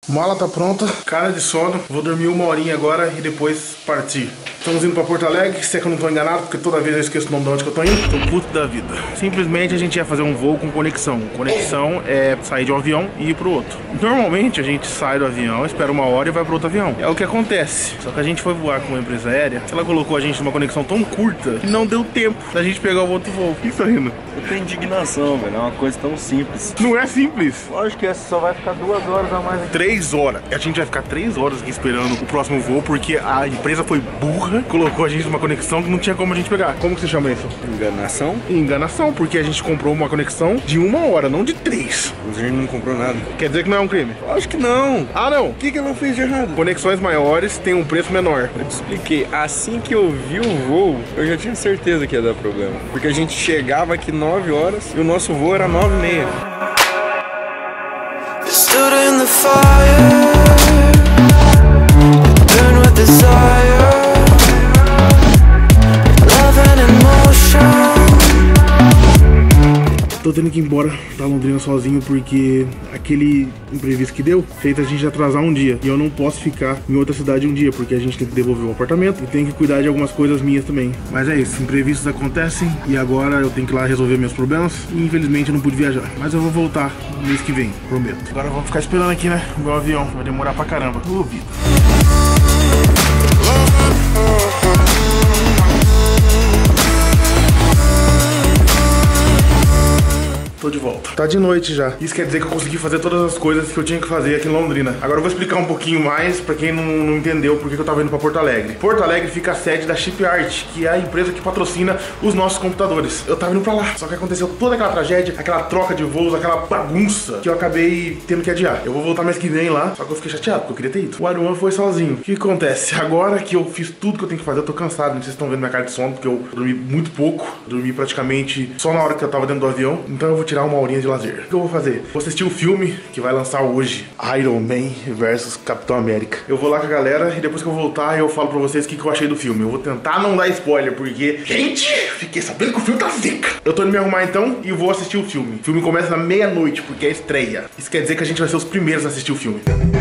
Mala tá pronta, cara de sono. Vou dormir uma horinha agora e depois partir. Estamos indo pra Porto Alegre, se é que eu não tô enganado, porque toda vez eu esqueço o nome de onde que eu tô indo. Tô puto da vida. Simplesmente a gente ia fazer um voo com conexão. Conexão é sair de um avião e ir pro outro. Normalmente a gente sai do avião, espera uma hora e vai pro outro avião. É o que acontece. Só que a gente foi voar com uma empresa aérea, ela colocou a gente numa conexão tão curta que não deu tempo da gente pegar o outro voo. O que tá rindo? Eu tenho indignação, velho. É uma coisa tão simples. Não é simples. Lógico que essa só vai ficar 2 horas a mais aqui. 3 horas. A gente vai ficar 3 horas aqui esperando o próximo voo, porque a empresa foi burra, colocou a gente numa conexão que não tinha como a gente pegar. Como que se chama isso? Enganação? Enganação, porque a gente comprou uma conexão de 1 hora, não de 3. Mas a gente não comprou nada. Quer dizer que não é um crime? Acho que não. Ah, não. O que ela fez de errado? Conexões maiores têm um preço menor. Eu te expliquei. Assim que eu vi o voo, eu já tinha certeza que ia dar problema. Porque a gente chegava aqui 9 horas e o nosso voo era 9h30. Stood in the fire, burned with desire, love and emotion. Tô tendo que ir embora da Londrina sozinho porque aquele imprevisto que deu fez a gente atrasar um dia. E eu não posso ficar em outra cidade um dia, porque a gente tem que devolver o apartamento e tem que cuidar de algumas coisas minhas também. Mas é isso, imprevistos acontecem e agora eu tenho que ir lá resolver meus problemas. E infelizmente eu não pude viajar. Mas eu vou voltar no mês que vem, prometo. Agora vamos ficar esperando aqui, né? O meu avião vai demorar pra caramba. Vida. Tô de volta. Tá de noite já. Isso quer dizer que eu consegui fazer todas as coisas que eu tinha que fazer aqui em Londrina. Agora eu vou explicar um pouquinho mais pra quem não entendeu por que eu tava indo pra Porto Alegre. Porto Alegre fica a sede da Shipyard, que é a empresa que patrocina os nossos computadores. Eu tava indo pra lá, só que aconteceu toda aquela tragédia, aquela troca de voos, aquela bagunça, que eu acabei tendo que adiar. Eu vou voltar mês que vem lá, só que eu fiquei chateado, porque eu queria ter ido. O Aruan foi sozinho. O que acontece? Agora que eu fiz tudo que eu tenho que fazer, eu tô cansado. Vocês estão vendo minha cara de sono, porque eu dormi muito pouco. Dormi praticamente só na hora que eu tava dentro do avião. Então eu vou tirar uma horinha de lazer. O que eu vou fazer? Vou assistir o filme que vai lançar hoje, Iron Man versus Capitão América. Eu vou lá com a galera e depois que eu voltar eu falo pra vocês o que eu achei do filme. Eu vou tentar não dar spoiler, porque, gente, fiquei sabendo que o filme tá zica. Eu tô indo me arrumar então e vou assistir o filme. O filme começa na meia-noite, porque é estreia. Isso quer dizer que a gente vai ser os primeiros a assistir o filme.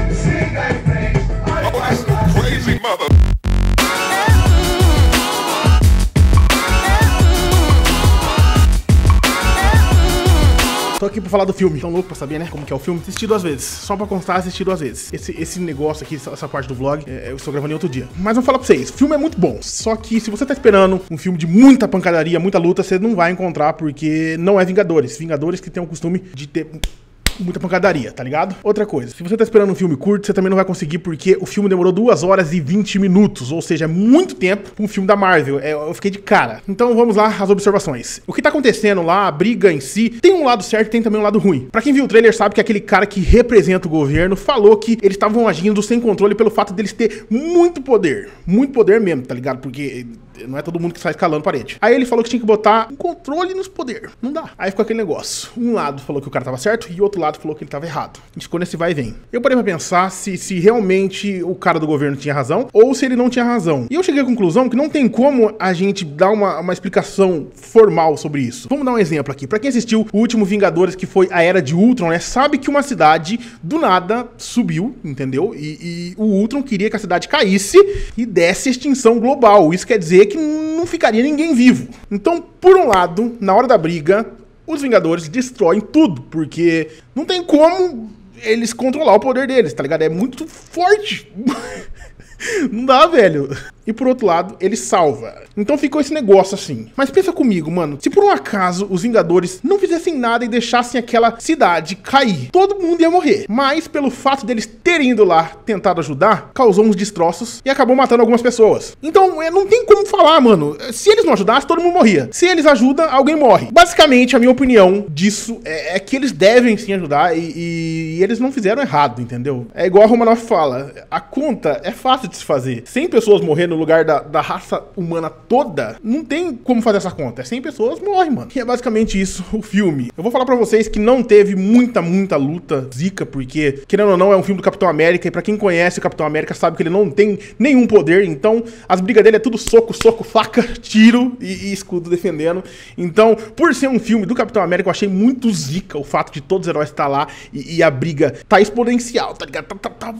Tô aqui pra falar do filme. Tão louco pra saber, né? Como que é o filme. Assisti 2 vezes. Só pra constar, assisti 2 vezes. Esse negócio aqui, essa parte do vlog, eu estou gravando em outro dia. Mas vou falar pra vocês. O filme é muito bom. Só que se você tá esperando um filme de muita pancadaria, muita luta, você não vai encontrar, porque não é Vingadores. Vingadores que tem o costume de ter muita pancadaria, tá ligado? Outra coisa, se você tá esperando um filme curto, você também não vai conseguir, porque o filme demorou 2 horas e 20 minutos, ou seja, é muito tempo pra um filme da Marvel. Eu fiquei de cara. Então vamos lá, as observações. O que tá acontecendo lá, a briga em si, tem um lado certo e tem também um lado ruim. Pra quem viu o trailer sabe que aquele cara que representa o governo falou que eles estavam agindo sem controle pelo fato deles ter muito poder mesmo, tá ligado? Porque não é todo mundo que sai escalando parede. Aí ele falou que tinha que botar um controle nos poderes. Não dá. Aí ficou aquele negócio. Um lado falou que o cara tava certo e o outro lado falou que ele tava errado. A gente ficou nesse vai e vem. Eu parei pra pensar se realmente o cara do governo tinha razão ou se ele não tinha razão. E eu cheguei à conclusão que não tem como a gente dar uma explicação formal sobre isso. Vamos dar um exemplo aqui. Pra quem assistiu o último Vingadores, que foi a Era de Ultron, né? Sabe que uma cidade do nada subiu, entendeu? E o Ultron queria que a cidade caísse e desse extinção global. Isso quer dizer que não ficaria ninguém vivo. Então, por um lado, na hora da briga, os Vingadores destroem tudo, porque não tem como eles controlar o poder deles, tá ligado? É muito forte. Não dá, velho. E por outro lado, ele salva. Então ficou esse negócio assim. Mas pensa comigo, mano. Se por um acaso os Vingadores não fizessem nada e deixassem aquela cidade cair, todo mundo ia morrer. Mas pelo fato deles terem ido lá tentado ajudar, causou uns destroços e acabou matando algumas pessoas. Então não tem como falar, mano. Se eles não ajudassem, todo mundo morria. Se eles ajudam, alguém morre. Basicamente, a minha opinião disso é que eles devem sim ajudar e eles não fizeram errado, entendeu? É igual a Romanoff fala. A conta é fácil de se fazer. 100 pessoas morrendo no lugar da raça humana toda, não tem como fazer essa conta. 100 pessoas morrem, mano. E é basicamente isso o filme. Eu vou falar pra vocês que não teve muita luta zica, porque, querendo ou não, é um filme do Capitão América, e pra quem conhece o Capitão América sabe que ele não tem nenhum poder, então as brigas dele é tudo soco, faca, tiro e escudo defendendo. Então, por ser um filme do Capitão América, eu achei muito zica o fato de todos os heróis estar lá e a briga tá exponencial, tá ligado?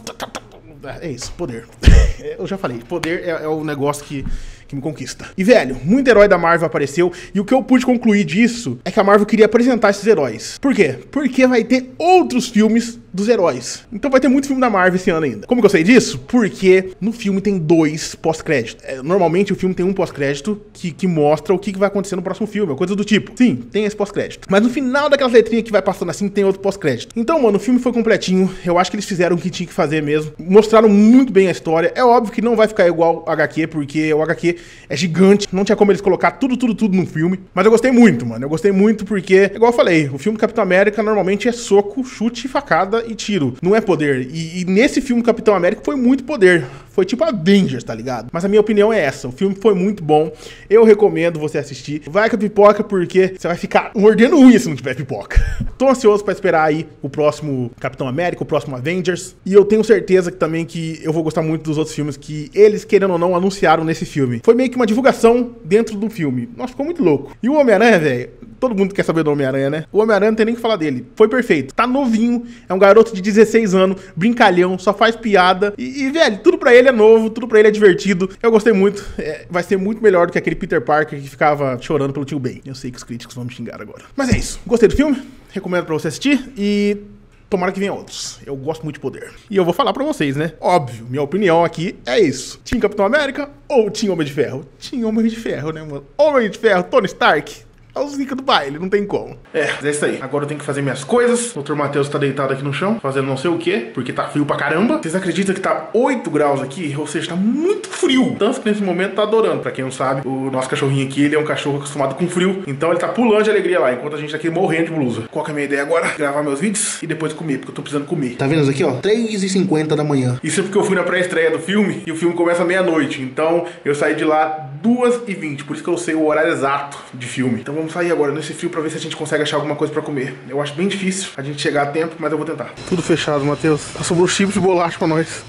É isso, poder. Eu já falei, poder é o negócio que me conquista. E, velho, muito herói da Marvel apareceu, e o que eu pude concluir disso é que a Marvel queria apresentar esses heróis. Por quê? Porque vai ter outros filmes dos heróis. Então vai ter muito filme da Marvel esse ano ainda. Como que eu sei disso? Porque no filme tem 2 pós-créditos. Normalmente o filme tem um pós-crédito que mostra o que vai acontecer no próximo filme, coisa do tipo. Sim, tem esse pós-crédito. Mas no final daquelas letrinhas que vai passando assim, tem outro pós-crédito. Então, mano, o filme foi completinho. Eu acho que eles fizeram o que tinha que fazer mesmo. Mostraram muito bem a história. É óbvio que não vai ficar igual o HQ, porque o HQ é gigante. Não tinha como eles colocar tudo no filme. Mas eu gostei muito, mano. Eu gostei muito porque, igual eu falei, o filme do Capitão América normalmente é soco, chute, facada e tiro. Não é poder. E nesse filme do Capitão América foi muito poder. Foi tipo Avengers, tá ligado? Mas a minha opinião é essa. O filme foi muito bom. Eu recomendo você assistir. Vai com a pipoca, porque você vai ficar mordendo unha se não tiver pipoca. Tô ansioso pra esperar aí o próximo Capitão América, o próximo Avengers. E eu tenho certeza que também que eu vou gostar muito dos outros filmes que eles, querendo ou não, anunciaram nesse filme. Foi meio que uma divulgação dentro do filme. Nossa, ficou muito louco. E o Homem-Aranha, velho, todo mundo quer saber do Homem-Aranha, né? O Homem-Aranha não tem nem o que falar dele. Foi perfeito. Tá novinho, é um garoto de 16 anos, brincalhão, só faz piada. E velho, tudo pra ele é novo, tudo pra ele é divertido. Eu gostei muito. Vai ser muito melhor do que aquele Peter Parker que ficava chorando pelo tio Ben. Eu sei que os críticos vão me xingar agora. Mas é isso. Gostei do filme. Recomendo pra você assistir e tomara que venha outros. Eu gosto muito de poder. E eu vou falar pra vocês, né? Óbvio, minha opinião aqui é isso. Team Capitão América ou Team Homem de Ferro? Team Homem de Ferro, né, mano? Homem de Ferro, Tony Stark. É o zica do baile, não tem como. É isso aí. Agora eu tenho que fazer minhas coisas. O Dr. Matheus tá deitado aqui no chão, fazendo não sei o que, porque tá frio pra caramba. Vocês acreditam que tá 8 graus aqui? Ou seja, tá muito frio. Tanto que nesse momento tá adorando. Pra quem não sabe, o nosso cachorrinho aqui, ele é um cachorro acostumado com frio. Então ele tá pulando de alegria lá, enquanto a gente tá aqui morrendo de blusa. Qual que é a minha ideia agora? Gravar meus vídeos e depois comer, porque eu tô precisando comer. Tá vendo isso aqui, ó? 3h50 da manhã. Isso é porque eu fui na pré-estreia do filme e o filme começa meia-noite. Então eu saí de lá 2h20. Por isso que eu sei o horário exato de filme. Então vamos sair agora nesse frio pra ver se a gente consegue achar alguma coisa pra comer. Eu acho bem difícil a gente chegar a tempo, mas eu vou tentar. Tudo fechado, Matheus. Só sobrou chips e bolacha pra nós.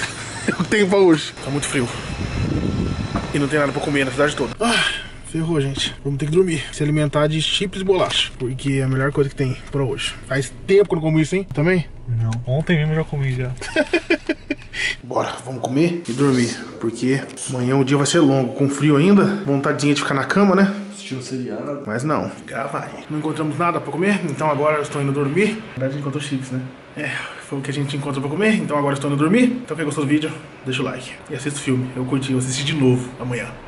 Eu tenho pra hoje. Tá muito frio. E não tem nada pra comer na cidade toda. Ferrou, gente. Vamos ter que dormir. Se alimentar de chips e bolacha. Porque é a melhor coisa que tem pra hoje. Faz tempo que eu não como isso, hein? Também? Não. Ontem mesmo eu já comi já. Bora, vamos comer e dormir. Porque amanhã o dia vai ser longo. Com frio ainda. Vontadezinha de ficar na cama, né? Assistiu o seriado. Mas não. Grava aí. Não encontramos nada pra comer. Então agora eu estou indo dormir. Na verdade a gente encontrou chips, né? Foi o que a gente encontrou pra comer. Então agora eu estou indo dormir. Então quem gostou do vídeo, deixa o like. E assista o filme. Eu curti, eu assisti de novo amanhã.